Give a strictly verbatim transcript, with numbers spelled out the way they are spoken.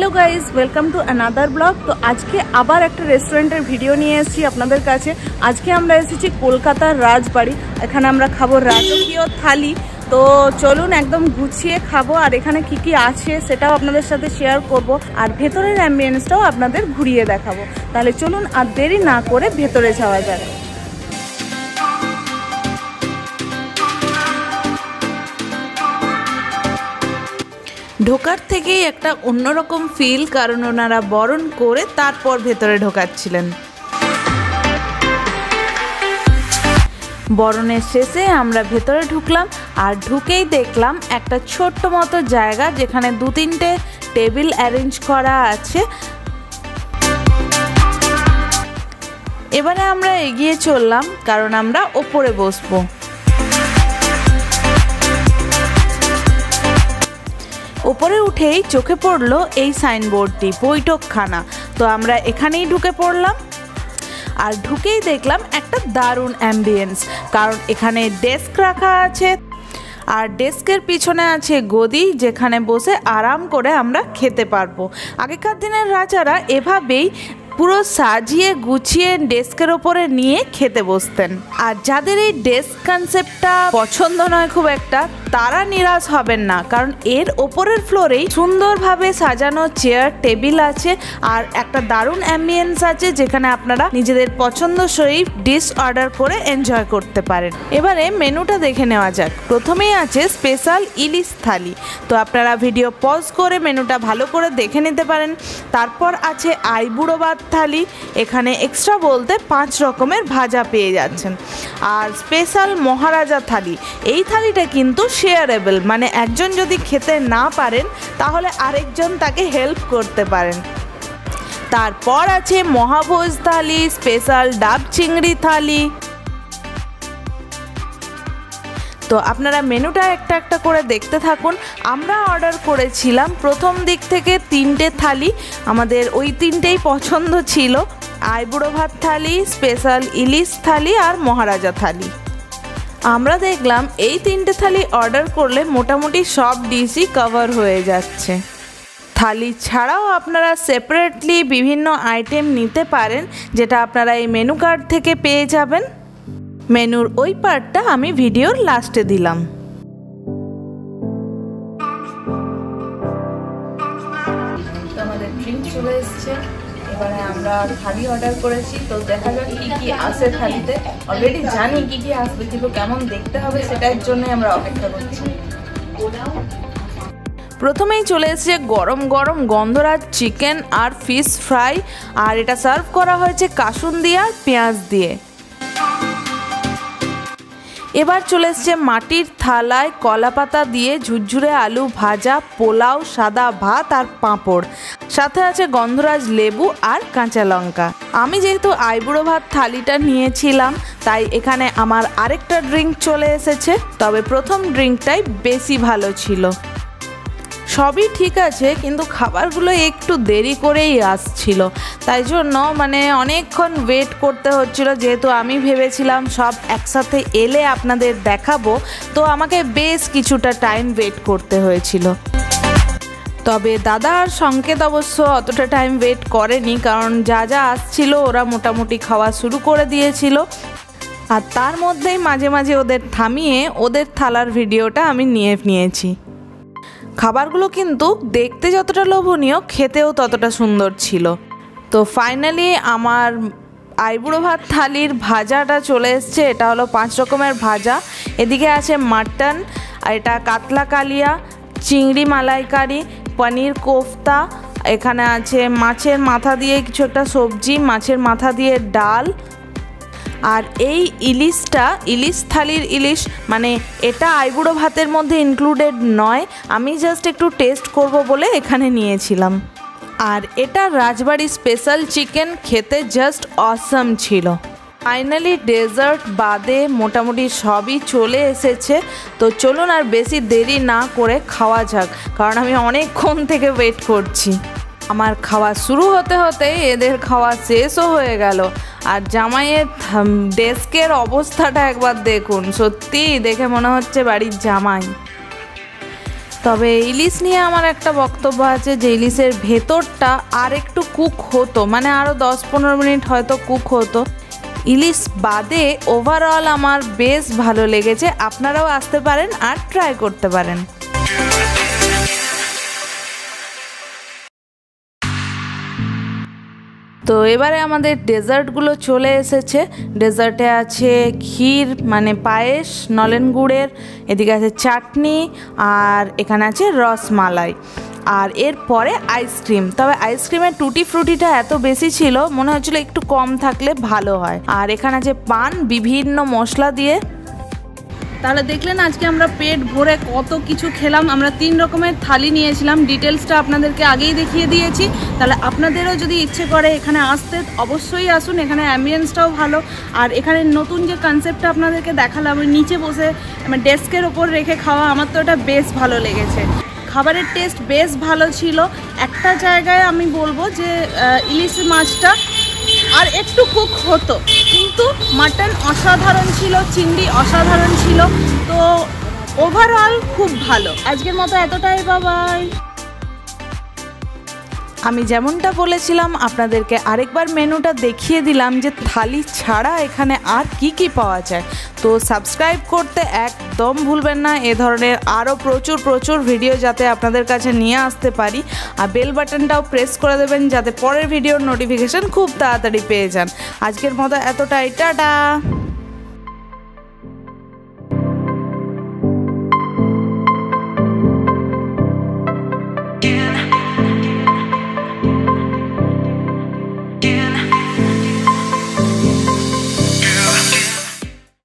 Hello guys welcome to another blog. तो आज के आबार एक रेस्टुरेंटर भिडियो निये एसेछि आपनादेर काछे। आज के आमरा एसेछि कलकातार राजबाड़ी। एखाने आमरा खाबो राजकीय थाली। तो चलुन एकदम गुछिए खाबो और एखाने की की आछे सेटाओ आपनादेर साथे शेयर करब और भेतरेर अ্যাম্বিয়েন্সটাও आपनादेर घुरिए देखाबो। ताहले चलुन और देरी ना करे भेतरे जाওয়া যাক। ঢোকার থেকেই একটা অন্যরকম ফিল, কারণ ওনারা বরণ করে তারপর ভেতরে ঢোকাচ্ছিলেন। বরণের শেষে আমরা ভেতরে ঢুকলাম আর ঢুকেই দেখলাম একটা ছোট্ট মতো জায়গা যেখানে দু তিনটে টেবিল অ্যারেঞ্জ করা আছে। এবারে আমরা এগিয়ে চললাম কারণ আমরা ওপরে বসবো। উপরে উঠেই চোখে পড়লো এই সাইনবোর্ডটি বৈঠকখানা। তো আমরা এখানেই ঢুকে পড়লাম আর ঢুকেই দেখলাম একটা দারুণ অ্যাম্বিয়েন্স, কারণ এখানে ডেস্ক রাখা আছে আর ডেস্কের পিছনে আছে গদি যেখানে বসে আরাম করে আমরা খেতে পারবো। আগেকার দিনের রাজারা এভাবেই পুরো সাজিয়ে গুছিয়ে ডেস্কের ওপরে নিয়ে খেতে বসতেন। আর যাদের এই ডেস্ক কনসেপ্টটা পছন্দ নয় খুব একটা, তারা নিরাশ হবেন না, কারণ এর ওপরের ফ্লোরেই সুন্দরভাবে সাজানো চেয়ার টেবিল আছে আর একটা দারুণ অ্যাম্বিয়েন্স আছে যেখানে আপনারা নিজেদের পছন্দসই ডিশ অর্ডার করে এনজয় করতে পারেন। এবারে মেনুটা দেখে নেওয়া যাক। প্রথমেই আছে স্পেশাল ইলিশ থালি। তো আপনারা ভিডিও পজ করে মেনুটা ভালো করে দেখে নিতে পারেন। তারপর আছে আইবুড়ো ভাত থালি। এখানে এক্সট্রা বলতে পাঁচ রকমের ভাজা পেয়ে যাচ্ছেন। আর স্পেশাল মহারাজা থালি, এই থালিটা কিন্তু শেয়ারেবল, মানে একজন যদি খেতে না পারেন তাহলে আরেকজন তাকে হেল্প করতে পারেন। তারপর আছে মহাভোজ থালি, স্পেশাল ডাব চিংড়ি থালি। তো আপনারা মেনুটা একটা একটা করে দেখতে থাকুন। আমরা অর্ডার করেছিলাম প্রথম দিক থেকে তিনটে থালি, আমাদের ওই তিনটেই পছন্দ ছিল, আইবুড়ো ভাত থালি, স্পেশাল ইলিশ থালি আর মহারাজা থালি। আমরা দেখলাম এই তিনটে থালি অর্ডার করলে মোটামুটি সব ডিশই কভার হয়ে যাচ্ছে। থালি ছাড়াও আপনারা সেপারেটলি বিভিন্ন আইটেম নিতে পারেন, যেটা আপনারা এই মেনু কার্ড থেকে পেয়ে যাবেন। মেনুর ওই পার্টটা আমি ভিডিওর লাস্টে দিলাম। আমাদের ড্রিঙ্ক চলে এসছে, এবারে আমরা থালি অর্ডার করেছি। তো দেখা যাক কি কি আসে থালিতে। অলরেডি জানি কি কি আসবে, কিন্তু কেমন দেখতে হবে সেটার জন্য আমরা অপেক্ষা করছি। প্রথমেই চলে এসেছে গরম গরম গন্ধরাজ চিকেন আর ফিশ ফ্রাই, আর এটা সার্ভ করা হয়েছে কাসুন্দি আর পেঁয়াজ দিয়ে। এবার চলে এসছে মাটির থালায় কলা পাতা দিয়ে ঝুরঝুরে আলু ভাজা, পোলাও, সাদা ভাত আর পাঁপড়, সাথে আছে গন্ধরাজ লেবু আর কাঁচা লঙ্কা। আমি যেহেতু আইবুড়ো ভাত থালিটা নিয়েছিলাম তাই এখানে আমার আরেকটা ড্রিঙ্ক চলে এসেছে, তবে প্রথম ড্রিঙ্কটাই বেশি ভালো ছিল। সবই ঠিক আছে, কিন্তু খাবারগুলো একটু দেরি করেই আসছিল, তাই জন্য মানে অনেকক্ষণ ওয়েট করতে হচ্ছিল। যেহেতু আমি ভেবেছিলাম সব একসাথে এলে আপনাদের দেখাবো, তো আমাকে বেশ কিছুটা টাইম ওয়েট করতে হয়েছিল। তবে দাদা আর সংকেত অবশ্য অতটা টাইম ওয়েট করেনি, কারণ যা যা আসছিল ওরা মোটামুটি খাওয়া শুরু করে দিয়েছিল। আর তার মধ্যেই মাঝে মাঝে ওদের থামিয়ে ওদের থালার ভিডিওটা আমি নিয়ে নিয়েছি। খাবারগুলো কিন্তু দেখতে যতটা লোভনীয়, খেতেও ততটা সুন্দর ছিল। তো ফাইনালি আমার আইবুড়ো ভাত থালির ভাজাটা চলে এসছে। এটা হলো পাঁচ রকমের ভাজা। এদিকে আছে মাটন, আর এটা কাতলা কালিয়া, চিংড়ি মালাইকারি, পনির কোফতা, এখানে আছে মাছের মাথা দিয়ে কিছু একটা সবজি, মাছের মাথা দিয়ে ডাল। আর এই ইলিশটা ইলিশ থালির ইলিশ, মানে এটা আইবুড়ো ভাতের মধ্যে ইনক্লুডেড নয়, আমি জাস্ট একটু টেস্ট করব বলে এখানে নিয়েছিলাম। আর এটা রাজবাড়ি স্পেশাল চিকেন, খেতে জাস্ট অসাম ছিল। ফাইনালি ডেজার্ট বাদে মোটামুটি সবই চলে এসেছে। তো চলুন আর বেশি দেরি না করে খাওয়া যাক, কারণ আমি অনেকক্ষণ থেকে ওয়েট করছি। আমার খাওয়া শুরু হতে হতে এদের খাওয়া শেষও হয়ে গেল। আর জামাইয়ের ডেস্কের অবস্থাটা একবার দেখুন, সত্যি দেখে মনে হচ্ছে বাড়ির জামাই। তবে ইলিশ নিয়ে আমার একটা বক্তব্য আছে যে ইলিশের ভেতরটা আর একটু কুক হতো, মানে আরও দশ পনেরো মিনিট হয়তো কুক হতো। ইলিশ বাদে ওভারঅল আমার বেশ ভালো লেগেছে। আপনারাও আসতে পারেন আর ট্রাই করতে পারেন। তো এবারে আমাদের ডেজার্টগুলো চলে এসেছে। ডেজার্টে আছে ক্ষীর মানে পায়েস নলেন গুড়ের, এদিকে আছে চাটনি, আর এখানে আছে রসমালাই, আর এরপরে আইসক্রিম। তবে আইসক্রিমের টুটি ফ্রুটিটা এত বেশি ছিল, মনে হচ্ছিল একটু কম থাকলে ভালো হয়। আর এখানে আছে পান বিভিন্ন মশলা দিয়ে। তাহলে দেখলেন আজকে আমরা পেট ভরে কত কিছু খেলাম। আমরা তিন রকমের থালি নিয়েছিলাম, ডিটেলসটা আপনাদেরকে আগেই দেখিয়ে দিয়েছি। তাহলে আপনাদেরও যদি ইচ্ছে করে এখানে আসতে অবশ্যই আসুন, এখানে অ্যাম্বিয়েন্সটাও ভালো। আর এখানে নতুন যে কনসেপ্টটা আপনাদেরকে দেখালাম ওই নিচে বসে মানে ডেস্কের ওপর রেখে খাওয়া, আমার তো ওটা বেশ ভালো লেগেছে। খাবারের টেস্ট বেশ ভালো ছিল। একটা জায়গায় আমি বলবো যে ইলিশ মাছটা আর একটু কুক হতো, কিন্তু মাটন অসাধারণ ছিল, চিংড়ি অসাধারণ ছিল। তো ওভারঅল খুব ভালো। আজকের মতো এতটাই, বাই। আমি যেমনটা বলেছিলাম আপনাদেরকে আরেকবার মেনুটা দেখিয়ে দিলাম যে থালি ছাড়া এখানে আর কি কি পাওয়া যায়। তো সাবস্ক্রাইব করতে একদম ভুলবেন না, এ ধরনের আরও প্রচুর প্রচুর ভিডিও যাতে আপনাদের কাছে নিয়ে আসতে পারি। আর বেল বাটনটাও প্রেস করে দেবেন যাতে পরের ভিডিওর নোটিফিকেশান খুব তাড়াতাড়ি পেয়ে যান। আজকের মতো এতটাই, টাটা।